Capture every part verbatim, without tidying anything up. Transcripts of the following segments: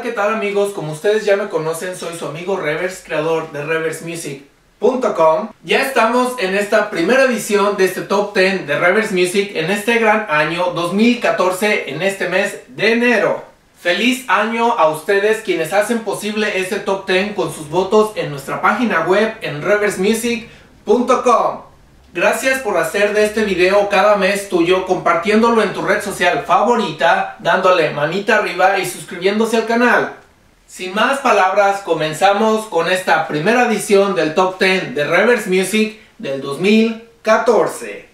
¿qué tal amigos? Como ustedes ya me conocen, soy su amigo Revers, creador de Revers Music punto com. Ya estamos en esta primera edición de este Top diez de Revers Music en este gran año dos mil catorce, en este mes de enero. Feliz año a ustedes quienes hacen posible este Top diez con sus votos en nuestra página web en Revers Music punto com. Gracias por hacer de este video cada mes tuyo, compartiéndolo en tu red social favorita, dándole manita arriba y suscribiéndose al canal. Sin más palabras, comenzamos con esta primera edición del Top diez de Revers Music del dos mil catorce.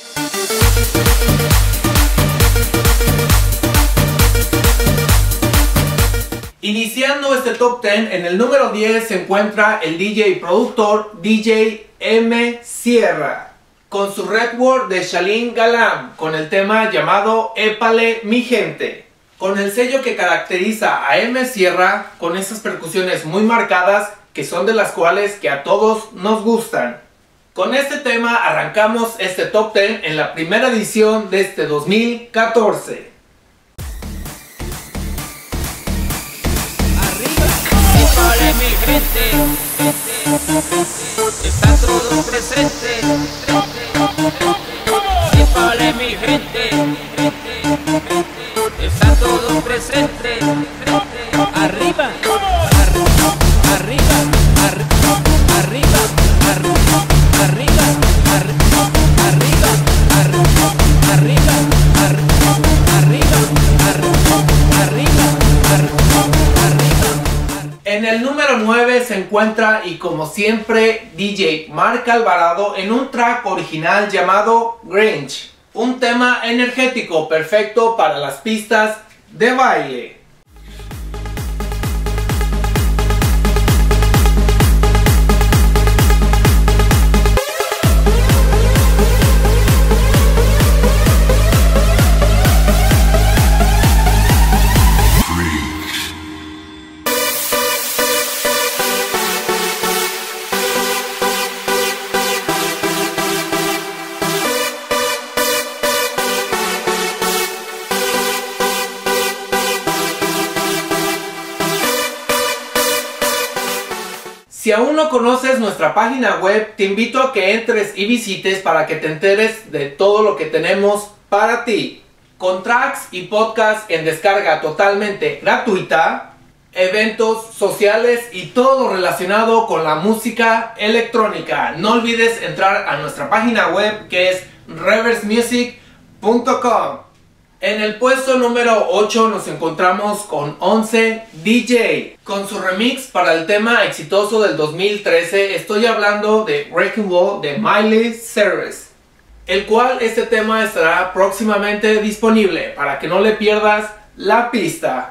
Iniciando este Top diez, en el número diez se encuentra el D J y productor D J M. Sierra, con su rework de Shaleen Galam, con el tema llamado Épale mi gente. Con el sello que caracteriza a M. Sierra, con esas percusiones muy marcadas, que son de las cuales que a todos nos gustan. Con este tema arrancamos este Top diez en la primera edición de este dos mil catorce. Épale mi gente, está todo presente. Épale mi gente, está todo presente. Arriba, arriba, arriba, arriba, arriba, arriba, arriba, arriba, arriba, arriba, arriba. En el número nueve se encuentra, y como siempre, D J Mark Alvarado en un track original llamado Grinch, un tema energético perfecto para las pistas de baile. Si aún no conoces nuestra página web, te invito a que entres y visites para que te enteres de todo lo que tenemos para ti. Con tracks y podcasts en descarga totalmente gratuita, eventos sociales y todo relacionado con la música electrónica. No olvides entrar a nuestra página web, que es Revers Music punto com. En el puesto número ocho nos encontramos con once D J, con su remix para el tema exitoso del dos mil trece. Estoy hablando de Wrecking Ball de Miley Cyrus, el cual este tema estará próximamente disponible para que no le pierdas la pista.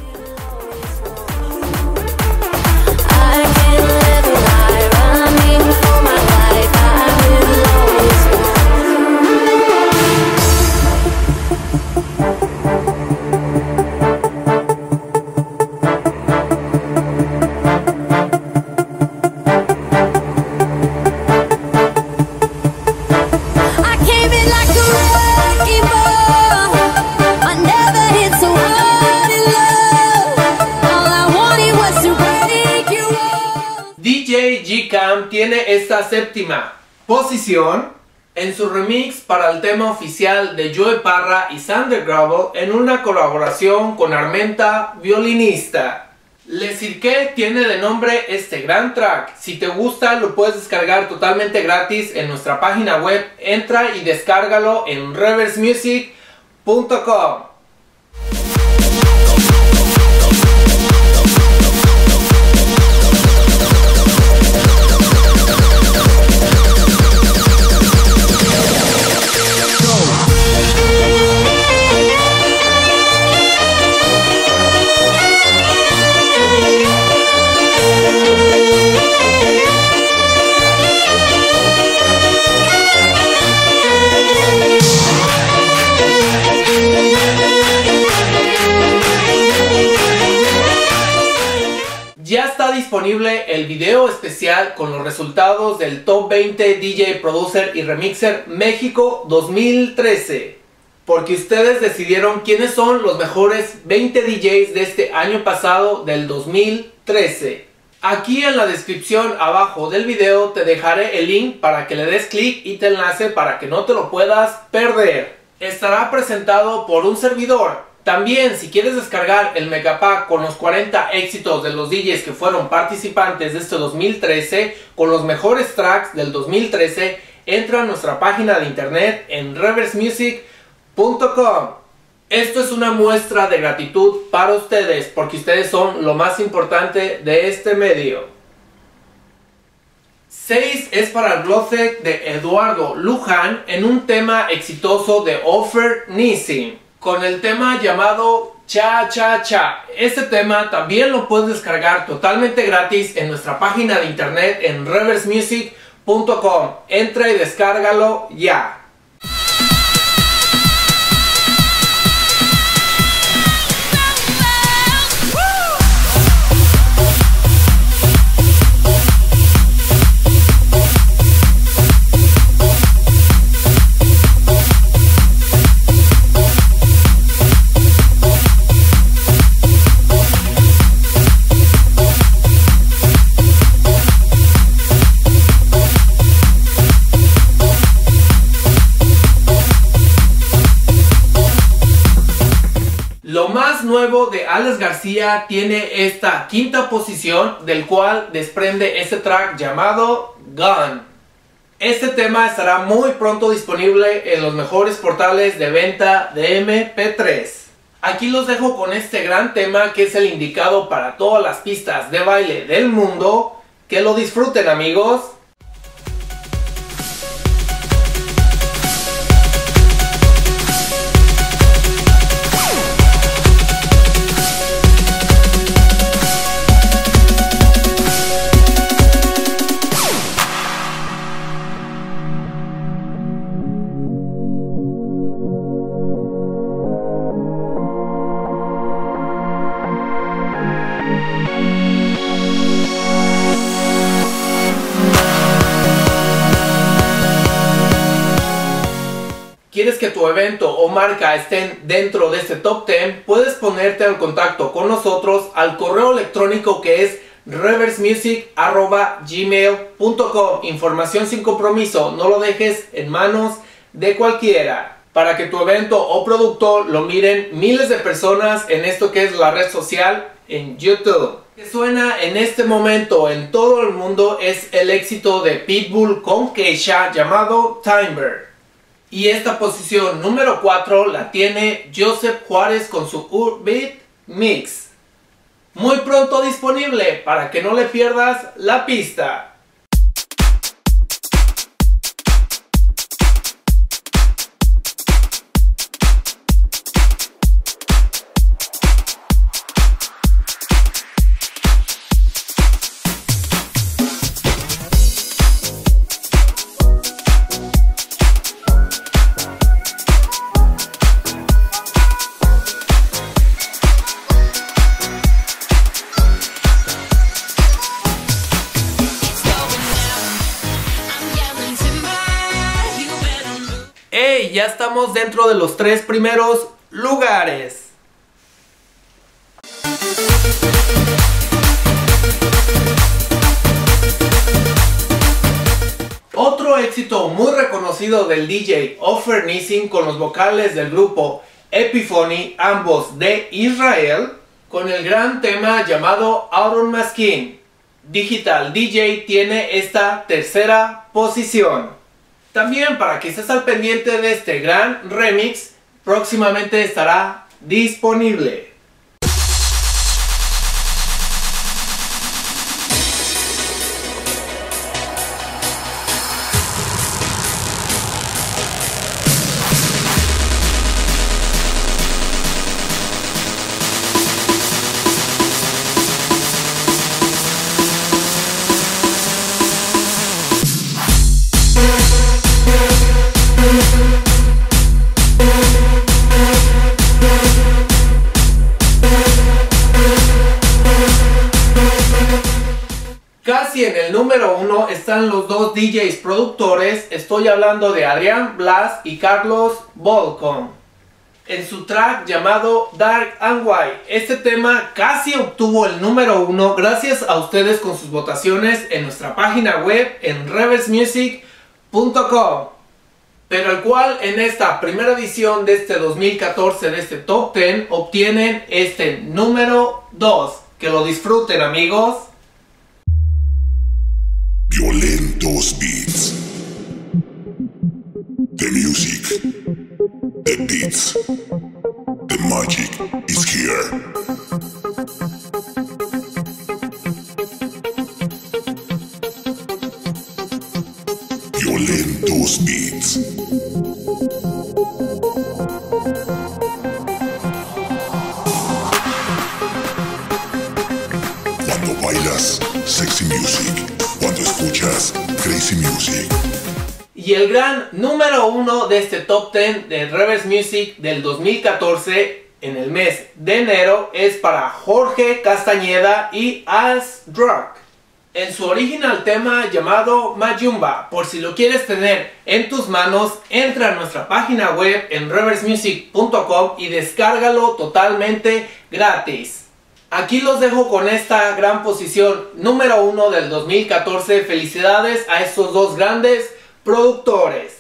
D J G-Cam tiene esta séptima posición en su remix para el tema oficial de Joe Parra y Sander Gravel, en una colaboración con Armenta, violinista. Le Cirque tiene de nombre este gran track. Si te gusta, lo puedes descargar totalmente gratis en nuestra página web. Entra y descárgalo en Revers Music punto com. Ya está disponible el video especial con los resultados del Top veinte D J Producer y Remixer México dos mil trece. porque ustedes decidieron quiénes son los mejores veinte D Js de este año pasado, del dos mil trece. Aquí en la descripción abajo del video te dejaré el link para que le des clic y te enlace para que no te lo puedas perder. Estará presentado por un servidor. También, si quieres descargar el Megapack con los cuarenta éxitos de los D Js que fueron participantes de este dos mil trece, con los mejores tracks del dos mil trece, entra a nuestra página de internet en reverse music punto com. Esto es una muestra de gratitud para ustedes, porque ustedes son lo más importante de este medio. seis es para el Glowtech de Eduardo Luján en un tema exitoso de Ofer Nissim, con el tema llamado Cha Cha Cha. Este tema también lo puedes descargar totalmente gratis en nuestra página de internet en reverse music punto com. Entra y descárgalo ya. Lo más nuevo de Alex García tiene esta quinta posición, del cual desprende este track llamado Gun. Este tema estará muy pronto disponible en los mejores portales de venta de eme pe tres. Aquí los dejo con este gran tema que es el indicado para todas las pistas de baile del mundo. Que lo disfruten, amigos. ¿Quieres que tu evento o marca estén dentro de este top diez? Puedes ponerte en contacto con nosotros al correo electrónico que es reverse music arroba gmail punto com. Información sin compromiso, no lo dejes en manos de cualquiera. Para que tu evento o producto lo miren miles de personas en esto que es la red social en YouTube. Lo que suena en este momento en todo el mundo es el éxito de Pitbull con Keisha llamado Timber. Y esta posición número cuatro la tiene Joseph Juárez con su Urbeat Mix. Muy pronto disponible para que no le pierdas la pista. ¡Hey! Ya estamos dentro de los tres primeros lugares. Otro éxito muy reconocido del D J Ofer Nissim con los vocales del grupo Epiphany, ambos de Israel, con el gran tema llamado Auron Maskin. Digital D J tiene esta tercera posición. También, para que estés al pendiente de este gran remix, próximamente estará disponible. Casi en el número uno están los dos D Js productores, estoy hablando de Adrián Blas y Carlos Volcom. en su track llamado Dark and White. Este tema casi obtuvo el número uno gracias a ustedes con sus votaciones en nuestra página web en reverse music punto com. Pero el cual en esta primera edición de este dos mil catorce de este Top diez obtienen este número dos. Que lo disfruten, amigos. Violentos beats. The music, the beats, the magic is here. Violentos beats. Cuando bailas sexy music, cuando escuchas crazy music. Y el gran número uno de este Top diez de Reverse Music del dos mil catorce en el mes de enero es para Jorge Castañeda y As Drug en su original tema llamado Mayumba. Por si lo quieres tener en tus manos, entra a nuestra página web en reverse music punto com y descárgalo totalmente gratis. Aquí los dejo con esta gran posición número uno del dos mil catorce. Felicidades a estos dos grandes productores.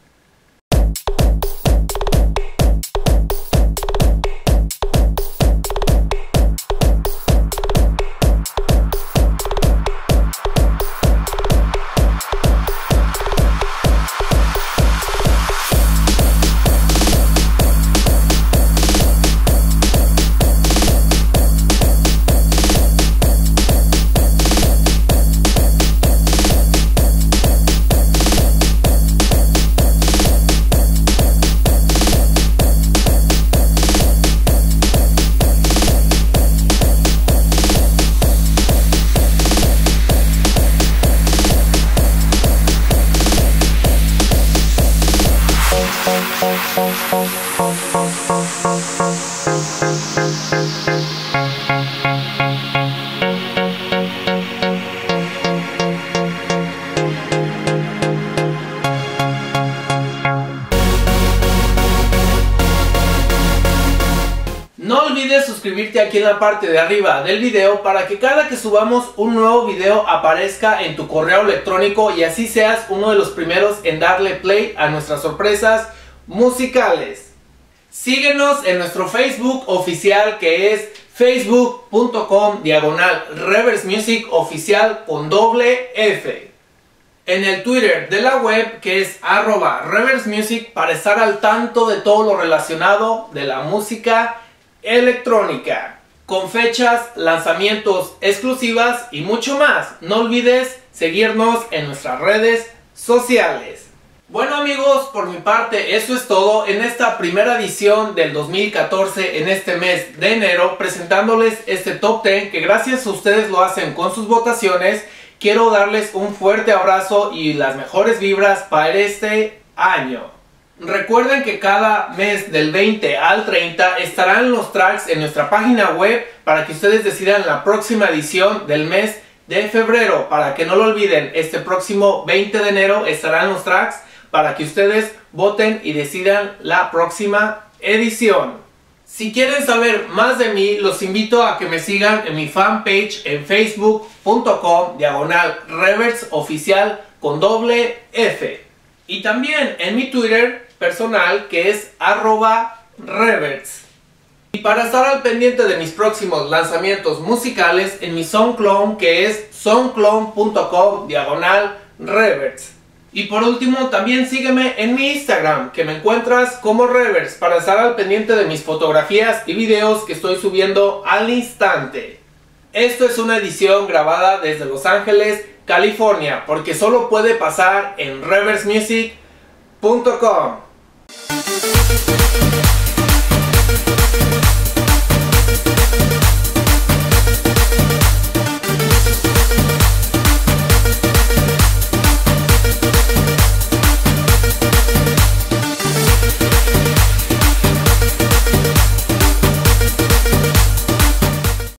No olvides suscribirte aquí en la parte de arriba del video para que cada que subamos un nuevo video aparezca en tu correo electrónico y así seas uno de los primeros en darle play a nuestras sorpresas musicales. Síguenos en nuestro Facebook oficial, que es facebook punto com diagonal reverse music oficial con doble F. En el Twitter de la web, que es arroba reverse music, para estar al tanto de todo lo relacionado de la música electrónica, con fechas, lanzamientos exclusivas y mucho más. No olvides seguirnos en nuestras redes sociales. Bueno, amigos, por mi parte eso es todo en esta primera edición del dos mil catorce, en este mes de enero, presentándoles este Top diez que gracias a ustedes lo hacen con sus votaciones. Quiero darles un fuerte abrazo y las mejores vibras para este año. Recuerden que cada mes del veinte al treinta estarán los tracks en nuestra página web para que ustedes decidan la próxima edición del mes de febrero. Para que no lo olviden, este próximo veinte de enero estarán los tracks para que ustedes voten y decidan la próxima edición. Si quieren saber más de mí, los invito a que me sigan en mi fanpage en facebook punto com diagonal reverse oficial con doble F. Y también en mi Twitter personal, que es arroba reverse. Y para estar al pendiente de mis próximos lanzamientos musicales, en mi SoundCloud, que es soundcloud punto com diagonal reverse. Y por último, también sígueme en mi Instagram, que me encuentras como reverse, para estar al pendiente de mis fotografías y videos que estoy subiendo al instante. Esto es una edición grabada desde Los Ángeles, California, porque solo puede pasar en reverse music punto com.